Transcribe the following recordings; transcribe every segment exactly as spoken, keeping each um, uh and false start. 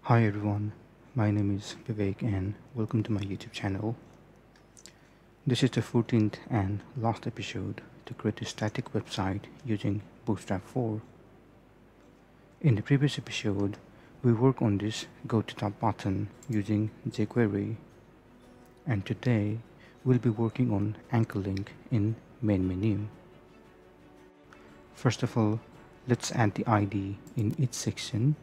Hi everyone, my name is Vivek and welcome to my YouTube channel. This is the fourteenth and last episode to create a static website using Bootstrap four. In the previous episode, we worked on this Go to Top button using jQuery, and today we'll be working on anchor link in main menu. First of all, let's add the I D in each section.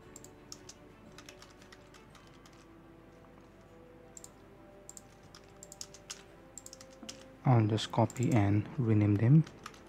I'll just copy and rename them.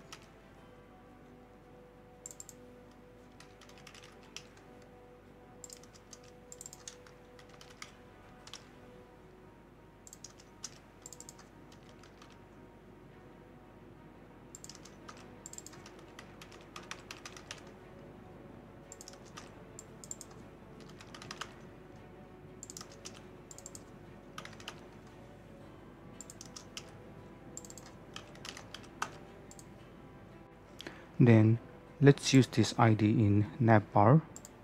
Then let's use this I D in navbar.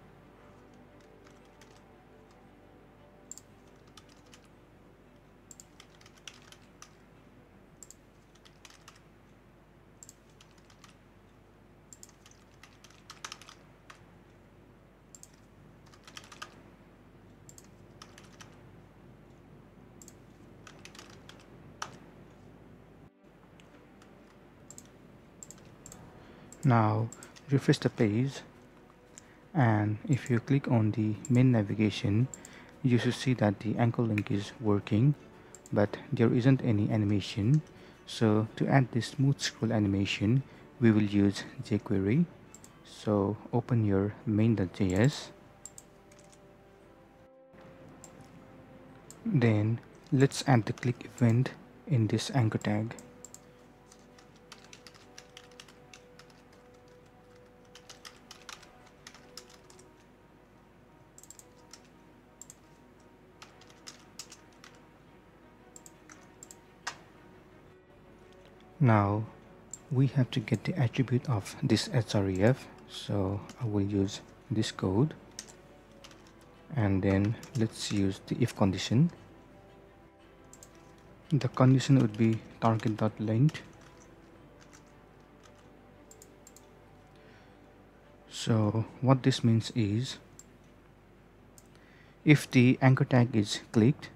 Now refresh the page, and if you click on the main navigation, you should see that the anchor link is working, but there isn't any animation. So to add this smooth scroll animation, we will use jQuery. So open your main.js. Then let's add the click event in this anchor tag. Now we have to get the attribute of this href, so I will use this code, and then let's use the if condition. The condition would be target.length. So what this means is, if the anchor tag is clicked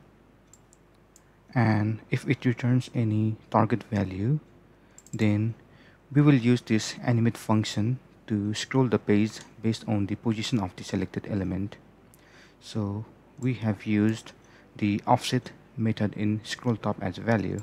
and if it returns any target value, then we will use this animate function to scroll the page based on the position of the selected element. So we have used the offset method in scroll top as a value.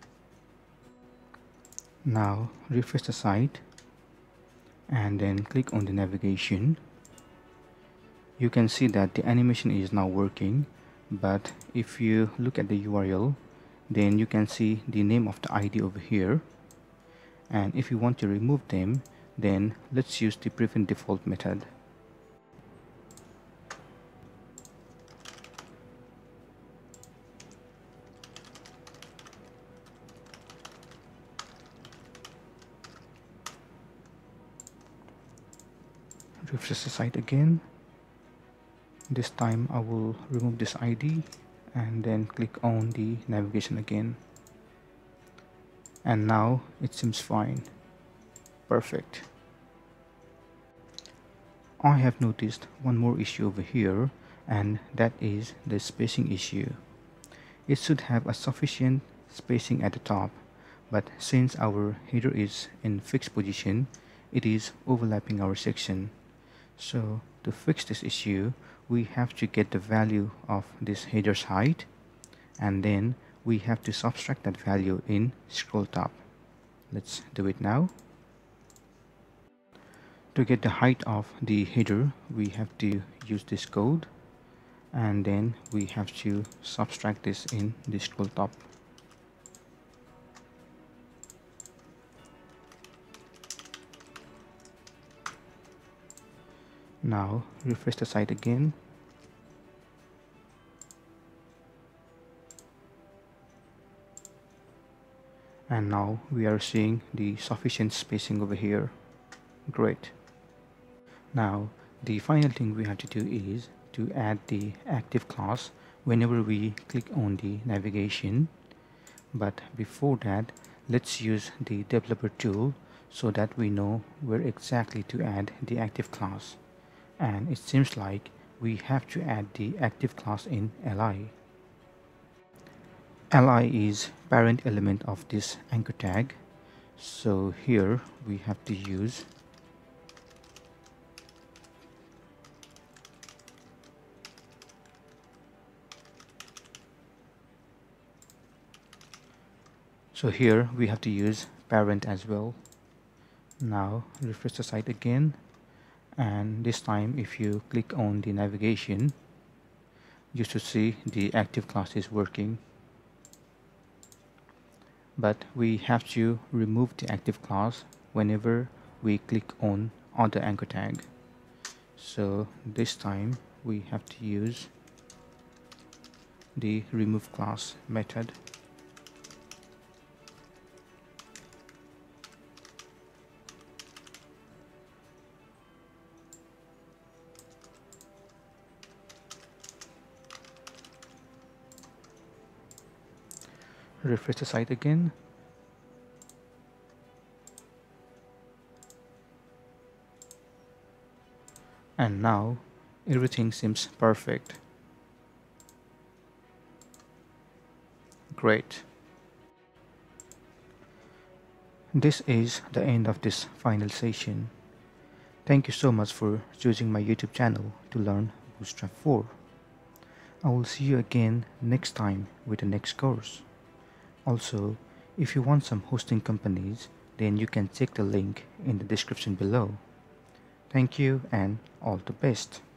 Now refresh the site and then click on the navigation. You can see that the animation is now working, but if you look at the U R L, then you can see the name of the I D over here. And if you want to remove them, then let's use the prevent default method. Refresh the site again. This time I will remove this I D and then click on the navigation again. And now it seems fine. Perfect. I have noticed one more issue over here, and that is the spacing issue. It should have a sufficient spacing at the top, but since our header is in fixed position, it is overlapping our section. So to fix this issue, we have to get the value of this header's height, and then we have to subtract that value in scroll top. Let's do it now. To get the height of the header, we have to use this code, and then we have to subtract this in the scroll top. Now refresh the site again. And now we are seeing the sufficient spacing over here. Great. Now The final thing we have to do is to add the active class whenever we click on the navigation. But before that, let's use the developer tool so that we know where exactly to add the active class. And it seems like we have to add the active class in li. Li is parent element of this anchor tag. So here we have to use So here we have to use parent as well. Now refresh the site again, and this time if you click on the navigation, you should see the active class is working. But we have to remove the active class whenever we click on other anchor tag. So this time we have to use the remove class method. Refresh the site again, and now everything seems perfect. Great. This is the end of this final session. Thank you so much for choosing my YouTube channel to learn Bootstrap four. I will see you again next time with the next course. Also, if you want some hosting companies, then you can check the link in the description below. Thank you and all the best.